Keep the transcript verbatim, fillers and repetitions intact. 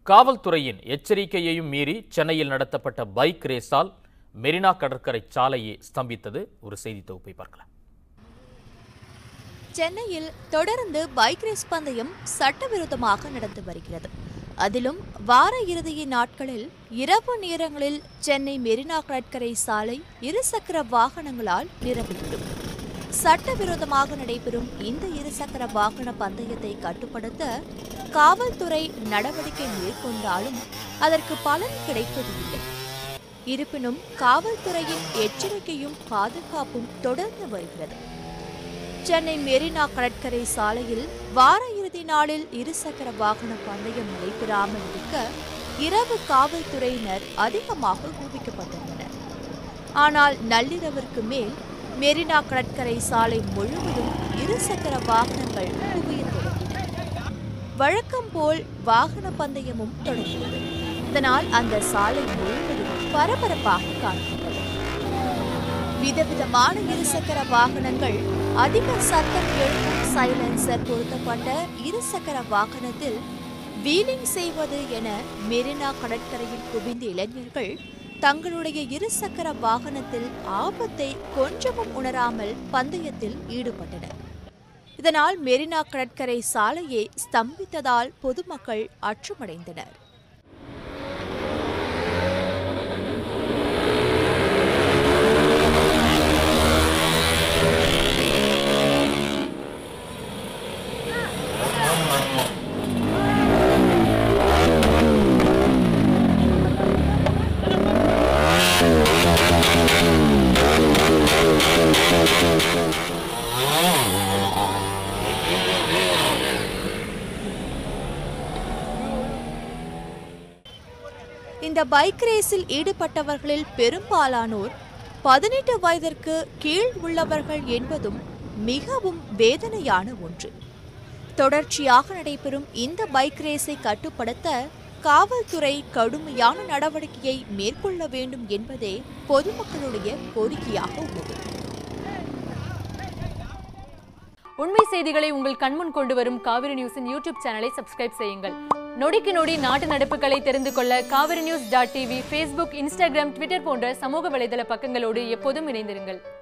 காவல்துறையின் எச்சரிக்கையையும் மீறி சென்னையில் நடத்தப்பட்ட பைக் ரேஸால் மெரினா கடற்கரை சாலையை ஸ்தம்பித்தது. ஒரு செய்தி தொகுப்பை பார்க்கலாம். சென்னையில் தொடர்ந்து பைக் ரேஸ் பந்தயம் சட்டவிரோதமாக நடந்து வருகிறது. அதிலும் வார இறுதி நாட்களில் இரவு நேரங்களில் சென்னை மெரினா கடற்கரை சாலை இருசக்கர வாகனங்களால் நிரம்பிவிடும். சட்டவிரோதமாக நடைபெறும் இந்த இருசக்கர வாகன பந்தயத்தை கட்டுப்படுத்த காவல்துறை நடவடிக்கை மேற்கொண்டாலும் அதற்கு பலன் கிடைப்பதில்லை. இருப்பினும் காவல்துறையின் எச்சரிக்கையும் பாதுகாப்பும் தொடர்ந்து வருகிறது. சென்னை மெரினா கடற்கரை சாலையில் வார இறுதி நாளில் இருசக்கர வாகன பந்தயம் நடைபெறாமல் இருக்க இரவு காவல்துறையினர் அதிகமாக குவிக்கப்பட்டுள்ளனர். ஆனால் நள்ளிரவிற்கு மேல் மெரினா கடற்கரை சாலை முழுவதும் இருசக்கர வாகனங்கள் குவிய தொடங்கின. வழக்கம் போல் வாகன பந்தயமும் தொடங்கியது. இதனால் அந்த சாலை முழுவதும் பரபரப்பாக காணப்பட்டது. விதவிதமான இருசக்கர வாகனங்கள், அதிக சத்தம் எழுப்பும் சைலன்சர் பொருத்தப்பட்ட இருசக்கர வாகனத்தில் வீலிங் செய்வது என மெரினா கடற்கரையில் குவிந்த இளைஞர்கள் தங்களுடைய இருசக்கர வாகனத்தில் ஆபத்தை கொஞ்சமும் உணராமல் பந்தயத்தில் ஈடுபட்டனர். இதனால் மெரினா கடற்கரை சாலையை ஸ்தம்பித்ததால் பொதுமக்கள் அச்சமடைந்தனர். இந்த பைக் ரேஸில் ஈடுபட்டவர்களில் பெரும்பாலானோர் பதினெட்டு வயதிற்கு கீழ் உள்ளவர்கள் என்பதும் மிகவும் வேதனையான ஒன்று. தொடர்ச்சியாக நடைபெறும் இந்த பைக் ரேஸை கட்டுப்படுத்த காவல்துறை கடுமையான நடவடிக்கையை மேற்கொள்ள வேண்டும் என்பதே பொதுமக்களுடைய கோரிக்கையாக உள்ளது. உண்மை செய்திகளை உங்கள் கண்முன் கொண்டு வரும் காவிரி நியூஸின் யூடியூப் சேனலை சப்ஸ்கிரைப் செய்யுங்கள். நொடிக்கு நொடி நாட்டு நடப்புகளை தெரிந்து கொள்ள Kaveri news dot TV, Facebook, Instagram, Twitter போன்ற சமூக வலைதள பக்கங்களோடு எப்போதும் இணைந்திருங்கள்.